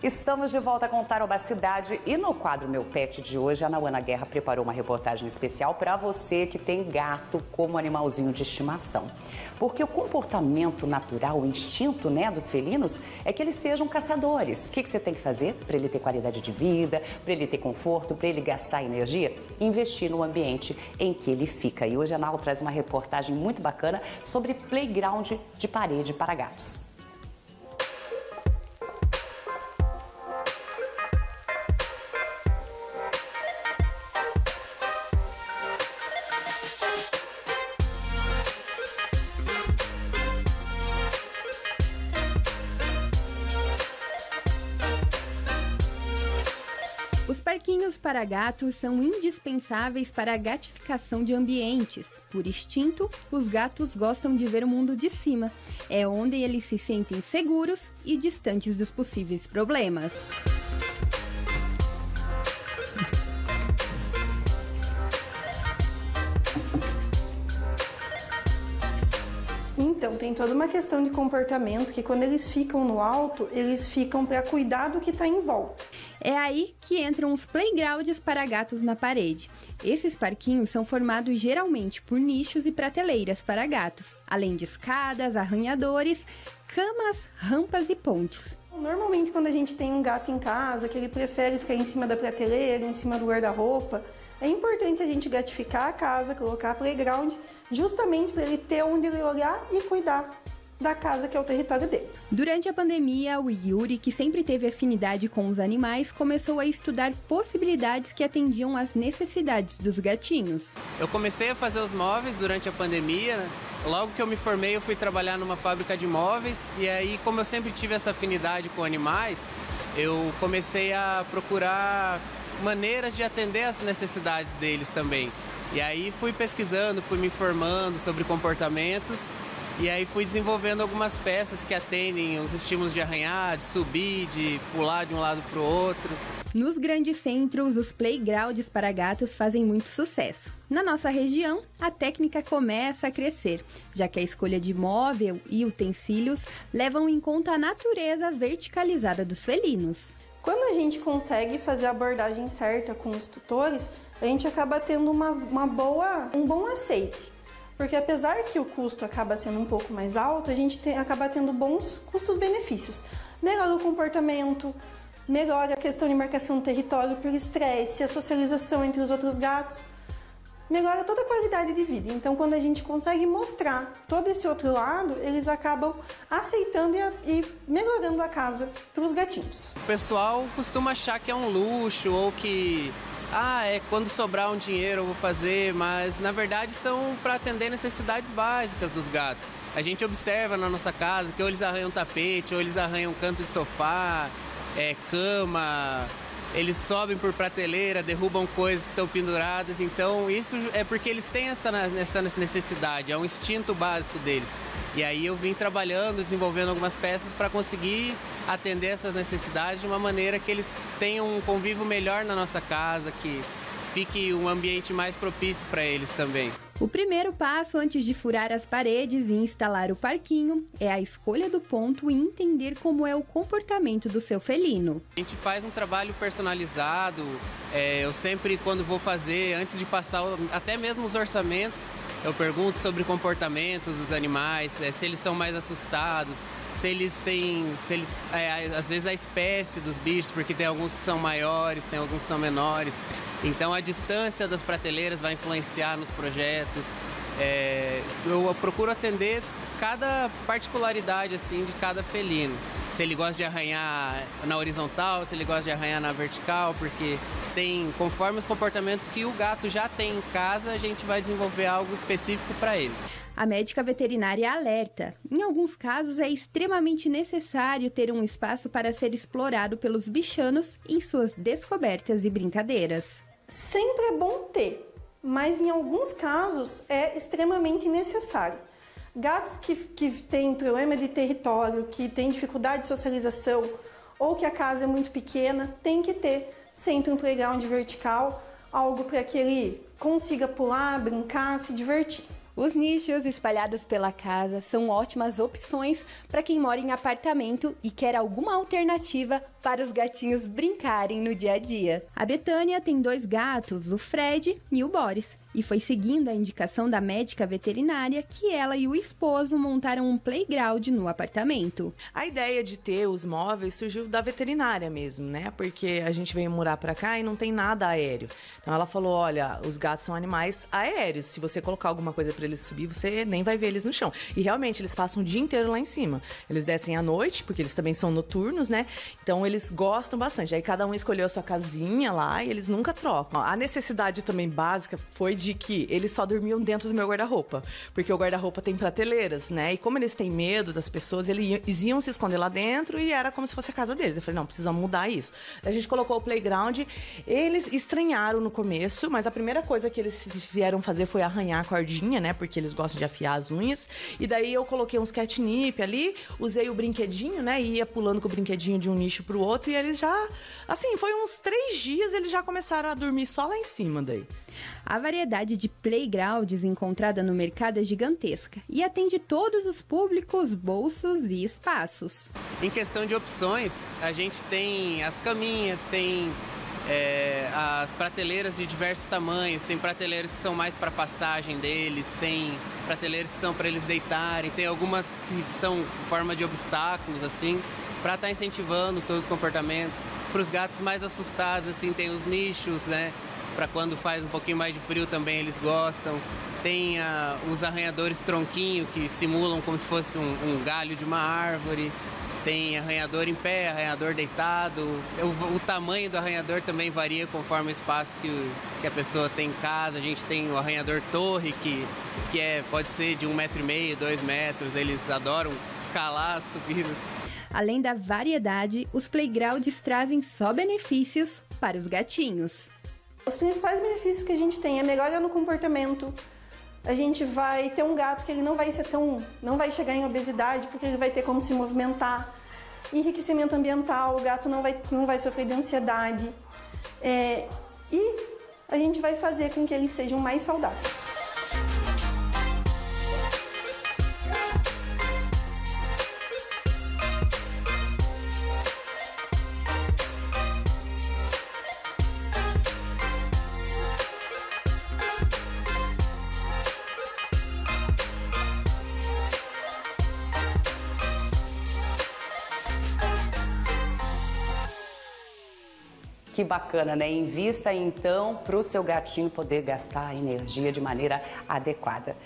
Estamos de volta com Tarouba Cidade e no quadro Meu Pet de hoje, a Nauana Guerra preparou uma reportagem especial para você que tem gato como animalzinho de estimação. Porque o comportamento natural, o instinto, dos felinos é que eles sejam caçadores. O que você tem que fazer para ele ter qualidade de vida, para ele ter conforto, para ele gastar energia? Investir no ambiente em que ele fica. E hoje a Nau traz uma reportagem muito bacana sobre playground de parede para gatos. Os parquinhos para gatos são indispensáveis para a gatificação de ambientes. Por instinto, os gatos gostam de ver o mundo de cima. É onde eles se sentem seguros e distantes dos possíveis problemas. Então, tem toda uma questão de comportamento que quando eles ficam no alto, eles ficam para cuidar do que está em volta. É aí que entram os playgrounds para gatos na parede. Esses parquinhos são formados geralmente por nichos e prateleiras para gatos, além de escadas, arranhadores, camas, rampas e pontes. Normalmente, quando a gente tem um gato em casa, que ele prefere ficar em cima da prateleira, em cima do guarda-roupa, é importante a gente gatificar a casa, colocar playground, justamente para ele ter onde ele olhar e cuidar da casa que é o território dele. Durante a pandemia, o Yuri, que sempre teve afinidade com os animais, começou a estudar possibilidades que atendiam às necessidades dos gatinhos. Eu comecei a fazer os móveis durante a pandemia. Logo que eu me formei, eu fui trabalhar numa fábrica de móveis e aí, como eu sempre tive essa afinidade com animais, eu comecei a procurar maneiras de atender às necessidades deles também. E aí fui pesquisando, fui me informando sobre comportamentos e aí fui desenvolvendo algumas peças que atendem os estímulos de arranhar, de subir, de pular de um lado para o outro. Nos grandes centros, os playgrounds para gatos fazem muito sucesso. Na nossa região, a técnica começa a crescer, já que a escolha de móvel e utensílios levam em conta a natureza verticalizada dos felinos. Quando a gente consegue fazer a abordagem certa com os tutores, a gente acaba tendo um bom aceite. Porque apesar que o custo acaba sendo um pouco mais alto, a gente acaba tendo bons custos-benefícios. Melhora o comportamento, melhora a questão de marcação do território por estresse, a socialização entre os outros gatos, melhora toda a qualidade de vida. Então, quando a gente consegue mostrar todo esse outro lado, eles acabam aceitando e melhorando a casa para os gatinhos. O pessoal costuma achar que é um luxo ou que quando sobrar um dinheiro eu vou fazer, mas na verdade são para atender necessidades básicas dos gatos. A gente observa na nossa casa que ou eles arranham tapete, ou eles arranham canto de sofá, cama, eles sobem por prateleira, derrubam coisas que estão penduradas, então isso é porque eles têm essa necessidade, é um instinto básico deles. E aí eu vim trabalhando, desenvolvendo algumas peças para conseguir atender essas necessidades de uma maneira que eles tenham um convívio melhor na nossa casa, que fique um ambiente mais propício para eles também. O primeiro passo antes de furar as paredes e instalar o parquinho é a escolha do ponto e entender como é o comportamento do seu felino. A gente faz um trabalho personalizado, eu sempre quando vou fazer, antes de passar até mesmo os orçamentos, eu pergunto sobre comportamentos dos animais, se eles são mais assustados, às vezes a espécie dos bichos, porque tem alguns que são maiores, tem alguns que são menores. Então a distância das prateleiras vai influenciar nos projetos. Eu procuro atender cada particularidade assim de cada felino. Se ele gosta de arranhar na horizontal, se ele gosta de arranhar na vertical, porque conforme os comportamentos que o gato já tem em casa, a gente vai desenvolver algo específico para ele. A médica veterinária alerta. Em alguns casos, é extremamente necessário ter um espaço para ser explorado pelos bichanos em suas descobertas e brincadeiras. Sempre é bom ter, mas em alguns casos é extremamente necessário. Gatos que têm problema de território, que têm dificuldade de socialização ou que a casa é muito pequena, tem que ter sempre um playground vertical, algo para que ele consiga pular, brincar, se divertir. Os nichos espalhados pela casa são ótimas opções para quem mora em apartamento e quer alguma alternativa para os gatinhos brincarem no dia a dia. A Betânia tem 2 gatos, o Fred e o Boris, e foi seguindo a indicação da médica veterinária que ela e o esposo montaram um playground no apartamento. A ideia de ter os móveis surgiu da veterinária mesmo, né? Porque a gente veio morar pra cá e não tem nada aéreo. Então ela falou, olha, os gatos são animais aéreos. Se você colocar alguma coisa pra eles subir, você nem vai ver eles no chão. E realmente, eles passam o dia inteiro lá em cima. Eles descem à noite, porque eles também são noturnos, né? Então eles gostam bastante. Aí cada um escolheu a sua casinha lá e eles nunca trocam. A necessidade também básica foi de que eles só dormiam dentro do meu guarda-roupa, porque o guarda-roupa tem prateleiras, né? E como eles têm medo das pessoas, eles iam se esconder lá dentro e era como se fosse a casa deles. Eu falei, não, precisamos mudar isso. A gente colocou o playground, eles estranharam no começo, mas a primeira coisa que eles vieram fazer foi arranhar a cordinha, né? Porque eles gostam de afiar as unhas. E daí eu coloquei uns catnip ali, usei o brinquedinho, né? E ia pulando com o brinquedinho de um nicho pro outro e eles já, assim, foi uns 3 dias, eles já começaram a dormir só lá em cima daí. A variedade de playgrounds encontrada no mercado é gigantesca e atende todos os públicos, bolsos e espaços. Em questão de opções, a gente tem as caminhas, tem as prateleiras de diversos tamanhos, tem prateleiras que são mais para passagem deles, tem prateleiras que são para eles deitarem, tem algumas que são em forma de obstáculos, assim, para estar incentivando todos os comportamentos. Para os gatos mais assustados, assim, tem os nichos, né? Para quando faz um pouquinho mais de frio também eles gostam. Tem os arranhadores tronquinho, que simulam como se fosse um galho de uma árvore. Tem arranhador em pé, arranhador deitado. O tamanho do arranhador também varia conforme o espaço que a pessoa tem em casa. A gente tem o arranhador torre, que pode ser de 1,5 m, 2 metros. Eles adoram escalar, subir. Além da variedade, os playgrounds trazem só benefícios para os gatinhos. Os principais benefícios que a gente tem é melhora no comportamento. A gente vai ter um gato que ele não vai chegar em obesidade, porque ele vai ter como se movimentar. Enriquecimento ambiental, o gato não vai sofrer de ansiedade. E a gente vai fazer com que eles sejam mais saudáveis. Que bacana, né? Invista então para o seu gatinho poder gastar a energia de maneira adequada.